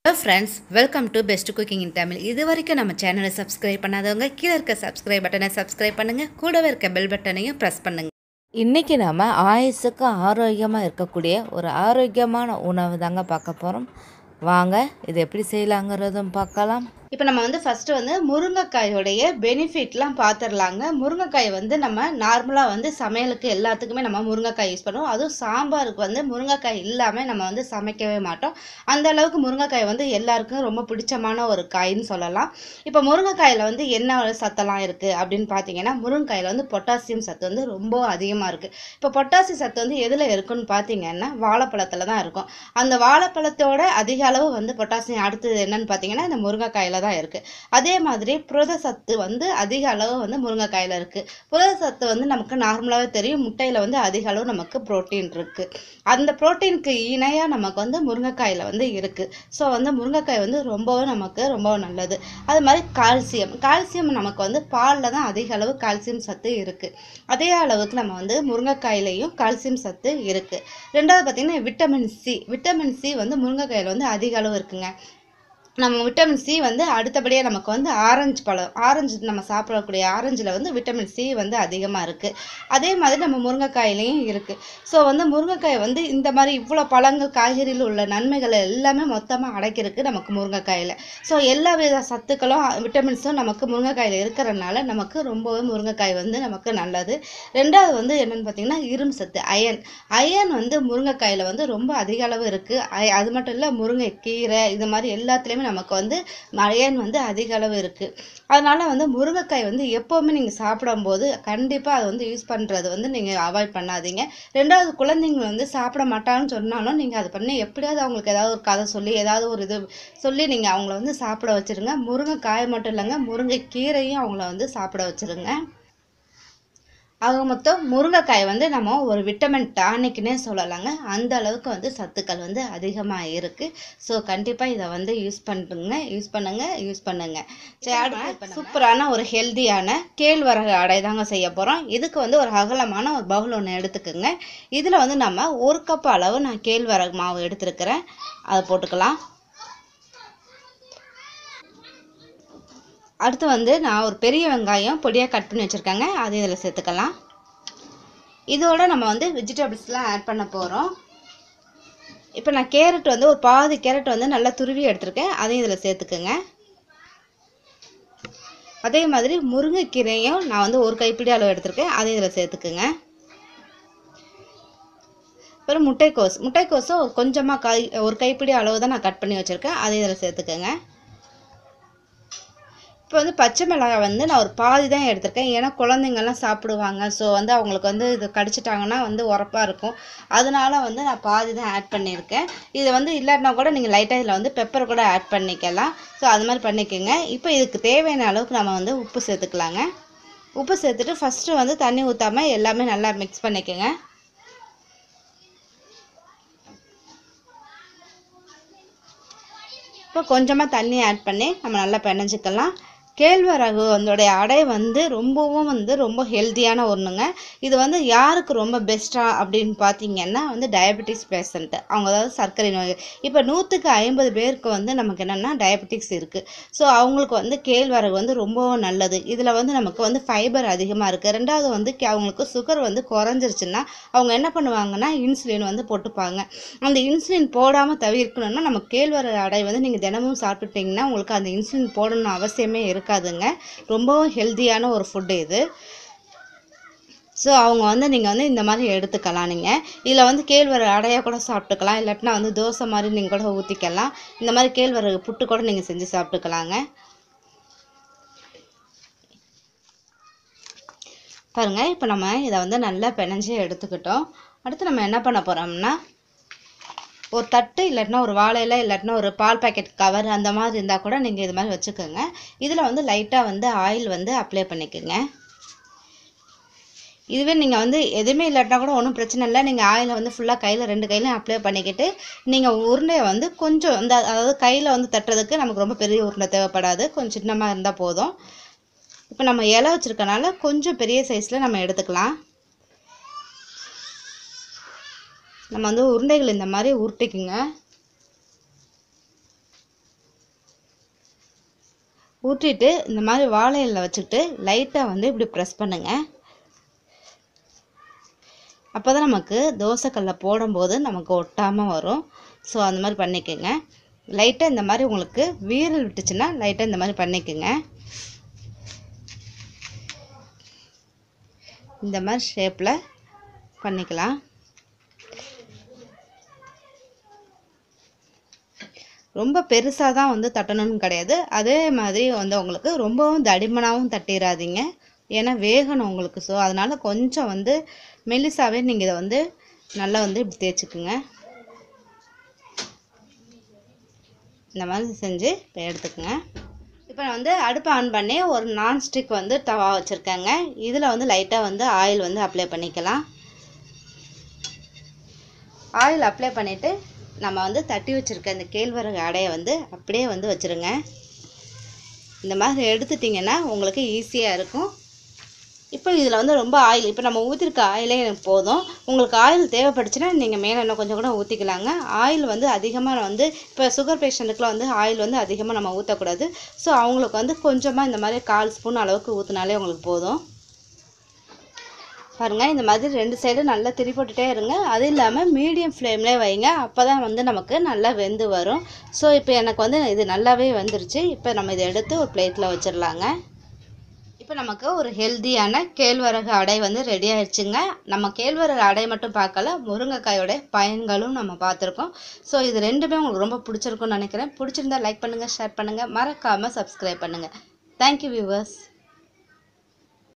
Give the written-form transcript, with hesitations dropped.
Hello friends, welcome to Best Cooking in Tamil. இதுவரைக்கும் நம்ம சேனலை சப்ஸ்கிரைப் பண்ணாதவங்க கீழ இருக்க சப்ஸ்கிரைப் பட்டனை சப்ஸ்கிரைப் பண்ணுங்க, கூடவே இருக்க பெல் பட்டனையும் பிரஸ் பண்ணுங்க. இன்னைக்கு நாம ஆயுசுக்கு ஆரோக்கியமா இருக்கக்கூடிய ஒரு ஆரோக்கியமான உணவு தாங்க பார்க்க போறோம். வாங்க இது எப்படி செய்யலாங்கிறதும் பார்க்கலாம். இப்போ நம்ம ஃபர்ஸ்ட் முருங்கைக்காயோடைய பெனிஃபிட்லாம் பார்த்துடலாங்க. முருங்கைக்காய் நம்ம நார்மலாக சமையலுக்கு எல்லாத்துக்குமே நம்ம முருங்கைக்காய் யூஸ் பண்ணுவோம். அதுவும் சாம்பாருக்கு முருங்கைக்காய் இல்லாமல் நம்ம சமைக்கவே மாட்டோம். அந்த அளவுக்கு முருங்கைக்காய் எல்லாருக்கும் ரொம்ப பிடிச்சமான ஒரு காய்ன்னு சொல்லலாம். இப்போ முருங்கைக்காயில் என்ன சத்தெல்லாம் இருக்குது அப்படின்னு பார்த்தீங்கன்னா, முருங்கைக்காயில் பொட்டாசியம் சத்து ரொம்ப அதிகமாக இருக்குது. இப்போ பொட்டாசியம் சத்து எதில் இருக்குன்னு பார்த்தீங்கன்னா வாழைப்பழத்தில் தான் இருக்கும். அந்த வாழைப்பழத்தோட அதிக அளவு பொட்டாசியம் அடுத்தது என்னன்னு பார்த்தீங்கன்னா இந்த முருங்கைக்காயில் தான் இருக்கு. அதே மாதிரி புரத சத்து அதிக அளவு முருங்கைக்காயில இருக்கு. புரத சத்து நமக்கு நார்மலாவே தெரியும், முட்டையில அதிக அளவு நமக்கு புரோட்டீன் இருக்கு. அந்த புரோட்டீனுக்கு இணையா நமக்கு முருங்கைக்காயில இருக்கு. ஸோ முருங்கைக்காய் ரொம்பவே நமக்கு ரொம்ப நல்லது. அது மாதிரி கால்சியம் நமக்கு பாலில் தான் அதிக அளவு கால்சியம் சத்து இருக்கு. அதே அளவுக்கு நம்ம முருங்கைக்காயிலையும் கால்சியம் சத்து இருக்கு. ரெண்டாவது பார்த்தீங்கன்னா விட்டமின் சி முருங்கைக்காயில அதிக அளவு இருக்குங்க. நம்ம விட்டமின் சி அடுத்தபடியாக நமக்கு ஆரஞ்சு நம்ம சாப்பிடக்கூடிய ஆரஞ்சில் விட்டமின் சி அதிகமாக இருக்குது. அதே மாதிரி நம்ம முருங்கைக்காயிலையும் இருக்குது. ஸோ முருங்கைக்காய் இந்த மாதிரி இவ்வளோ பழங்கள் காய்கறியில் உள்ள நன்மைகளை எல்லாமே மொத்தமாக அடைக்கிறதுக்கு நமக்கு முருங்கைக்காயில். ஸோ எல்லா வித சத்துக்களும் விட்டமின்ஸும் நமக்கு முருங்கைக்காயில் இருக்கிறதுனால நமக்கு ரொம்பவே முருங்கைக்காய் நமக்கு நல்லது. ரெண்டாவது என்னென்னு பார்த்தீங்கன்னா இரும்பு சத்து அயன் முருங்கைக்காயில் ரொம்ப அதிக அளவு இருக்குது. அது மட்டும் இல்லை, முருங்கைக்கீரை இது மாதிரி எல்லாத்துலேயுமே நமக்கு அயன் அதிக அளவு இருக்கு. அதனால முருங்கைக்காய் எப்பவுமே நீங்க சாப்பிடும்போது கண்டிப்பா அதை யூஸ் பண்றது நீங்க அவாய்ட் பண்ணாதீங்க. ரெண்டாவது, குழந்தைங்க சாப்பிட மாட்டாங்கன்னு சொன்னாலும் நீங்க அதை பண்ணி எப்படியாவது அவங்களுக்கு ஏதாவது ஒரு கதை சொல்லி ஏதாவது ஒரு இது சொல்லி நீங்க அவங்கள சாப்பிட வச்சிருங்க. முருங்கைக்காய் மட்டும் இல்லைங்க, முருங்கைக்கீரையும் அவங்கள சாப்பிட வச்சிருங்க. ஆக மொத்தம் முருங்கைக்காய் நம்ம ஒரு விட்டமின் டானிக்னே சொல்லலாங்க. அந்த அளவுக்கு சத்துக்கள் அதிகமாக இருக்குது. ஸோ கண்டிப்பாக இதை யூஸ் பண்ணுங்க. சூப்பரான ஒரு ஹெல்தியான கேழ்வரகு அடை தாங்க செய்ய போகிறோம். இதுக்கு ஒரு அகலமான ஒரு பவுல் ஒன்று எடுத்துக்கோங்க. இதில் நம்ம 1 கப் அளவு நான் கேழ்வரகு மாவு எடுத்துருக்கிறேன். அதை போட்டுக்கலாம். அடுத்து நான் ஒரு பெரிய வெங்காயம் பொடியாக கட் பண்ணி வச்சுருக்கேங்க, அது இதில் சேர்த்துக்கலாம். இதோட நம்ம வெஜிடபிள்ஸ்லாம் ஆட் பண்ண போகிறோம். இப்போ நான் கேரட் ஒரு பாதி கேரட் நல்லா துருவி எடுத்துருக்கேன், அதையும் இதில் சேர்த்துக்குங்க. அதே மாதிரி முருங்கைக்கீரையும் நான் 1 கைப்பிடி அளவு எடுத்துருக்கேன், அதையும் இதில் சேர்த்துக்குங்க. அப்புறம் முட்டைக்கோஸும் கொஞ்சமாக 1 கைப்பிடி அளவு தான் நான் கட் பண்ணி வச்சுருக்கேன், அதையும் இதில் சேர்த்துக்குங்க. இப்போ பச்சை மிளகாய் நான் ஒரு பாதி தான் எடுத்திருக்கேன். ஏன்னா குழந்தைங்கள்லாம் சாப்பிடுவாங்க. ஸோ அவங்களுக்கு இது கடிச்சிட்டாங்கன்னா உரப்பாக இருக்கும். அதனால நான் பாதி தான் ஆட் பண்ணியிருக்கேன். இது இல்லாட்டினா கூட நீங்கள் லைட்டாக இதில் பெப்பர் கூட ஆட் பண்ணிக்கலாம். ஸோ அது மாதிரி பண்ணிக்கோங்க. இப்போ இதுக்கு தேவையான அளவுக்கு நம்ம உப்பு சேர்த்துக்கலாங்க. உப்பு சேர்த்துட்டு ஃபஸ்ட்டு தண்ணி ஊற்றாமல் எல்லாமே நல்லா மிக்ஸ் பண்ணிக்கோங்க. இப்போ கொஞ்சமாக தண்ணி ஆட் பண்ணி நம்ம நல்லா பிணைஞ்சிக்கலாம். கேழ்வரகு அடை ரொம்பவும் ரொம்ப ஹெல்த்தியான ஒன்றுங்க. இது யாருக்கு ரொம்ப பெஸ்ட்டாக அப்படின்னு பார்த்தீங்கன்னா டயபெட்டிஸ் பேஷண்ட்டு, அவங்க அதாவது சர்க்கரை நோய். இப்போ 100க்கு 50 பேருக்கு நமக்கு என்னென்னா டயபெட்டிக்ஸ் இருக்குது. ஸோ அவங்களுக்கு கேழ்வரகு ரொம்பவும் நல்லது. இதில் நமக்கு ஃபைபர் அதிகமாக இருக்குது. ரெண்டாவது அவங்களுக்கு சுகர் குறைஞ்சிருச்சுன்னா அவங்க என்ன பண்ணுவாங்கன்னா இன்சுலின் போட்டுப்பாங்க. அந்த இன்சுலின் போடாமல் தவிர்க்கணும்னா நம்ம கேழ்வரகு அடை நீங்கள் தினமும் சாப்பிட்டுட்டிங்கன்னா உங்களுக்கு அந்த இன்சுலின் போடணும்னு அவசியமே இருக்காதுங்க. ரொம்பவும் ஹெல்த்தியான ஒரு ஃபுட்டு இது. ஸோ அவங்க நீங்கள் இந்த மாதிரி எடுத்துக்கலாம். நீங்கள் இதில் கேழ்வரகு அடையாக கூட சாப்பிட்டுக்கலாம், இல்லாட்டினா தோசை மாதிரி நீங்கள் கூட ஊற்றிக்கலாம். இந்த மாதிரி கேழ்வரகு புட்டு கூட நீங்கள் செஞ்சு சாப்பிட்டுக்கலாங்க. பாருங்கள், இப்போ நம்ம இதை நல்லா பிணைஞ்சு எடுத்துக்கிட்டோம். அடுத்து நம்ம என்ன பண்ண போகிறோம்னா ஒரு தட்டு இல்லாட்டினா ஒரு வாழையில இல்லாட்டினா ஒரு பால் பாக்கெட் கவர் அந்த மாதிரி இருந்தால் கூட நீங்கள் இது மாதிரி வச்சுக்கோங்க. இதில் லைட்டாக ஆயில் அப்ளை பண்ணிக்கோங்க. இதுவே நீங்கள் எதுவுமே இல்லாட்டினா கூட ஒன்றும் பிரச்சனை இல்லை. நீங்கள் ஆயிலை ஃபுல்லாக கையில் 2 கையிலையும் அப்ளை பண்ணிக்கிட்டு நீங்கள் உருண்டையை கொஞ்சம் அதாவது கையில் தட்டுறதுக்கு நமக்கு ரொம்ப பெரிய உருண்டை தேவைப்படாது, கொஞ்சம் சின்னமாக இருந்தால் போதும். இப்போ நம்ம இலை வச்சுருக்கனால கொஞ்சம் பெரிய சைஸில் நம்ம எடுத்துக்கலாம். நம்ம உருண்டைகள் இந்த மாதிரி உருட்டிக்குங்க. ஊற்றிட்டு இந்த மாதிரி வாழை இலையில வச்சுட்டு லைட்டாக வந்து இப்படி ப்ரெஸ் பண்ணுங்கள். அப்போ தான் நமக்கு தோசைக்கல்ல போடும்போது நமக்கு ஒட்டாமல் வரும். ஸோ அந்த மாதிரி பண்ணிக்கோங்க. லைட்டாக இந்த மாதிரி உங்களுக்கு வீரல் விட்டுச்சுன்னா லைட்டாக இந்த மாதிரி பண்ணிக்கோங்க. இந்த மாதிரி ஷேப்பில் பண்ணிக்கலாம். ரொம்ப பெருசாக தான் வந்து தட்டணும்னு கிடையாது. அதே மாதிரி வந்து உங்களுக்கு ரொம்பவும் தடிமனாகவும் தட்டிடாதீங்க, ஏன்னா வேகணும் உங்களுக்கு. ஸோ அதனால் கொஞ்சம் வந்து மெல்லிசாவே நீங்கள் இதை வந்து நல்லா வந்து இப்படி தேய்ச்சிக்குங்க. இந்த மாதிரி செஞ்சு இப்போ எடுத்துக்கோங்க. இப்போ நான் வந்து அடுப்பை ஆன் பண்ணி ஒரு நான்ஸ்டிக் வந்து தவா வச்சுருக்கேங்க. இதில் வந்து லைட்டாக வந்து ஆயில் வந்து அப்ளை பண்ணிக்கலாம். ஆயில் அப்ளை பண்ணிவிட்டு நம்ம வந்து தட்டி வச்சுருக்க இந்த கேழ்வரகு அடையை வந்து அப்படியே வந்து வச்சுருங்க. இந்த மாதிரி எடுத்துட்டிங்கன்னா உங்களுக்கு ஈஸியாக இருக்கும். இப்போ இதில் வந்து ரொம்ப ஆயில், இப்போ நம்ம ஊற்றிருக்க ஆயிலே எனக்கு போதும். உங்களுக்கு ஆயில் தேவைப்பட்டுச்சுன்னா நீங்கள் மேலே இன்னும் கொஞ்சம் கூட ஊற்றிக்கலாங்க. ஆயில் வந்து அதிகமாக வந்து இப்போ சுகர் பேஷண்ட்டுக்குலாம் வந்து ஆயில் வந்து அதிகமாக நம்ம ஊற்றக்கூடாது. ஸோ அவங்களுக்கு வந்து கொஞ்சமாக இந்த மாதிரி 1/4 ஸ்பூன் அளவுக்கு ஊற்றினாலே உங்களுக்கு போதும். பாருங்கள், இந்த மாதிரி 2 சைடும் நல்லா திருப்பி போட்டுகிட்டே இருங்க. அது இல்லாமல் மீடியம் ஃப்ளேம்லேயே வைங்க, அப்போ தான் வந்து நமக்கு நல்லா வெந்து வரும். ஸோ இப்போ எனக்கு வந்து இது நல்லாவே வந்துருச்சு. இப்போ நம்ம இதை எடுத்து ஒரு பிளேட்டில் வச்சிடலாங்க. இப்போ நமக்கு ஒரு ஹெல்த்தியான கேழ்வரகு அடை வந்து ரெடி ஆயிடுச்சுங்க. நம்ம கேழ்வரகு அடை மட்டும் பார்க்கல, முருங்கைக்காயோட பயன்களும் நம்ம பார்த்துருக்கோம். ஸோ இது ரெண்டுமே உங்களுக்கு ரொம்ப பிடிச்சிருக்கும்னு நினைக்கிறேன். பிடிச்சிருந்தா லைக் பண்ணுங்கள், ஷேர் பண்ணுங்கள், மறக்காமல் சப்ஸ்கிரைப் பண்ணுங்கள். Thank you viewers.